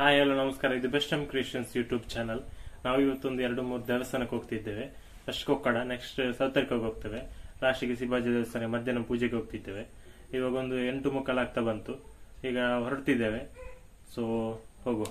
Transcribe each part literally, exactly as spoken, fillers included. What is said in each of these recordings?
Hi hello ನಮಸ್ಕಾರ. ಇದು best time creations YouTube channel. ನಾವು ಇವತ್ತೊಂದು ಎರಡು ಮೂರು ದೇವಸ್ಥಾನಕ್ಕೆ ಹೋಗ್ತಿದ್ದೇವೆ. ಫಸ್ಟ್ ಕೊಕ್ಕಡ, ನೆಕ್ಸ್ಟ್ ಸೌತರ್ಕಗೆ ಹೋಗ್ತೇವೆ, ಲಾಸ್ಟಿಗೆ ಶಿವಾಜಿ ದೇವಸ್ಥಾನ ಮಧ್ಯಾಹ್ನ ಪೂಜೆಗೆ ಹೋಗ್ತಿದ್ದೇವೆ. ಇವಾಗ ಒಂದು ಎಂಟು ಮುಕ್ಕಾಲಾಗ್ತಾ ಬಂತು, ಈಗ ಹೊರಡ್ತಿದ್ದೇವೆ. ಸೊ ಹೋಗುವ.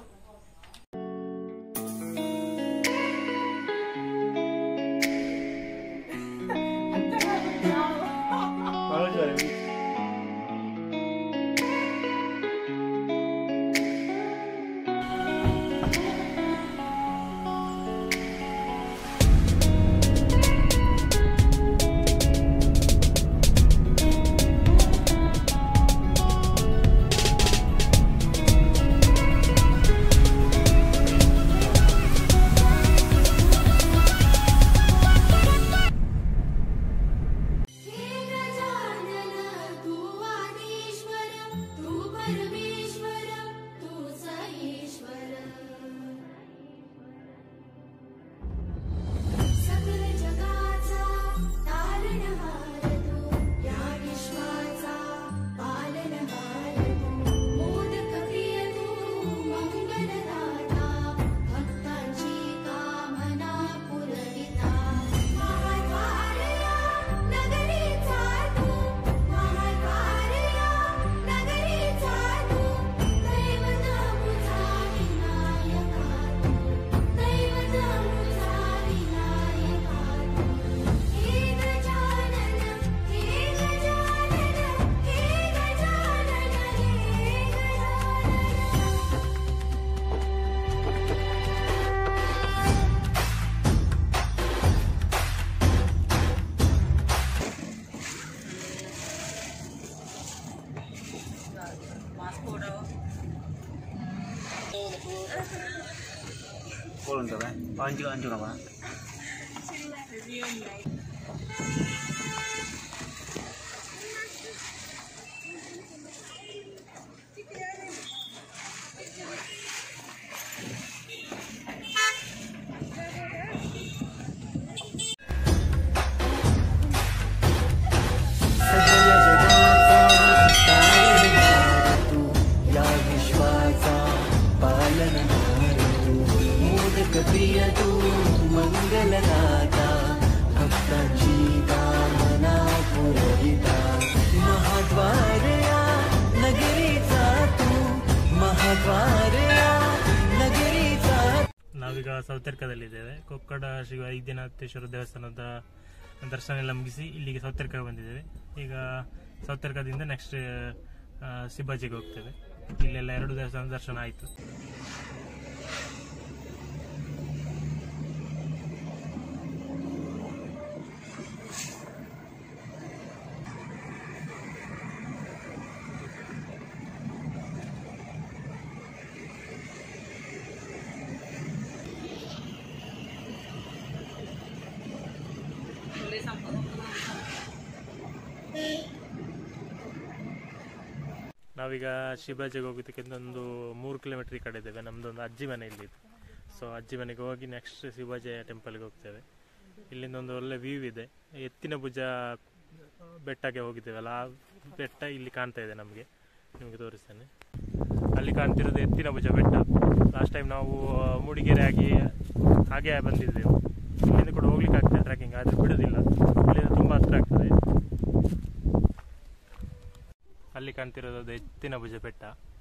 Boleh anjing anjing apa? ನಾವೀಗ ಸೌತರ್ಕದಲ್ಲಿದ್ದೇವೆ. ಕೊಕ್ಕಡ ಶ್ರೀ ವೈದ್ಯನಾಥೇಶ್ವರ ದೇವಸ್ಥಾನದ ದರ್ಶನ ಎಲ್ಲ ಮುಗಿಸಿ ಇಲ್ಲಿಗೆ ಸೌತರ್ಕ ಬಂದಿದ್ದೇವೆ. ಈಗ ಸೌತರ್ಕದಿಂದ ನೆಕ್ಸ್ಟ್ ಶಿವಾಜಿಗೆ ಹೋಗ್ತೇವೆ. ಇಲ್ಲೆಲ್ಲ ಎರಡು ದೇವಸ್ಥಾನದ ದರ್ಶನ ಆಯಿತು. ನಾವೀಗ ಶಿವಾಜಿಗೆ ಹೋಗೋದಕ್ಕೆ ಒಂದು ಮೂರು ಕಿಲೋಮೀಟರ್ ಈ ಕಡೆ ಇದ್ದೇವೆ. ನಮ್ಮದೊಂದು ಅಜ್ಜಿ ಮನೆ ಇಲ್ಲಿದೆ. ಸೊ ಅಜ್ಜಿ ಮನೆಗೆ ಹೋಗಿ ನೆಕ್ಸ್ಟ್ ಶಿವಾಜಿ ಟೆಂಪಲ್ಗೆ ಹೋಗ್ತೇವೆ. ಇಲ್ಲಿಂದ ಒಂದು ಒಳ್ಳೆ ವ್ಯೂ ಇದೆ. ಎತ್ತಿನ ಭುಜ ಬೆಟ್ಟಕ್ಕೆ ಹೋಗಿದ್ದೇವಲ್ಲ, ಆ ಬೆಟ್ಟ ಇಲ್ಲಿ ಕಾಣ್ತಾ ಇದೆ ನಮಗೆ. ನಿಮಗೆ ತೋರಿಸ್ತೇನೆ. ಅಲ್ಲಿ ಕಾಣ್ತಿರೋದು ಎತ್ತಿನ ಭುಜ ಬೆಟ್ಟ. ಲಾಸ್ಟ್ ಟೈಮ್ ನಾವು ಮೂಡಿಗೆರೆ ಆಗಿ ಹಾಗೆ ಬಂದಿದ್ದೆವು. ಇಲ್ಲಿಂದ ಕೂಡ ಹೋಗ್ಲಿಕ್ಕೆ ಆಗ್ತದೆ ಟ್ರೆಕ್ಕಿಂಗ್, ಆದರೆ ಬಿಡೋದಿಲ್ಲ. ಇಲ್ಲಿಂದ ತುಂಬ ಹತ್ರ ಆಗ್ತದೆ. ಅಲ್ಲಿ ಕಾಣ್ತಿರೋದು ಎತ್ತಿನ ಭುಜ ಬೆಟ್ಟ.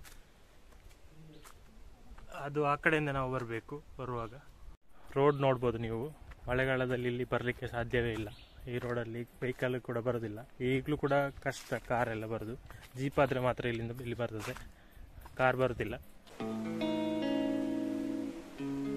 ಅದು ಆ ಕಡೆಯಿಂದ ನಾವು ಬರಬೇಕು. ಬರುವಾಗ ರೋಡ್ ನೋಡ್ಬೋದು ನೀವು. ಮಳೆಗಾಲದಲ್ಲಿ ಇಲ್ಲಿ ಬರಲಿಕ್ಕೆ ಸಾಧ್ಯವೇ ಇಲ್ಲ. ಈ ರೋಡಲ್ಲಿ ವೆಹಿಕಲ್ ಕೂಡ ಬರೋದಿಲ್ಲ. ಈಗಲೂ ಕೂಡ ಕಷ್ಟ ಕಾರೆಲ್ಲ ಬರೋದು. ಜೀಪ್ ಆದರೆ ಮಾತ್ರ ಇಲ್ಲಿಂದ ಇಲ್ಲಿ ಬರ್ತದೆ, ಕಾರ್ ಬರೋದಿಲ್ಲ.